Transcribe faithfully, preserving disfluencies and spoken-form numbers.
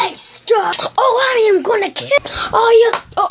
monster! Oh, I am gonna kill. Oh, you. Oh.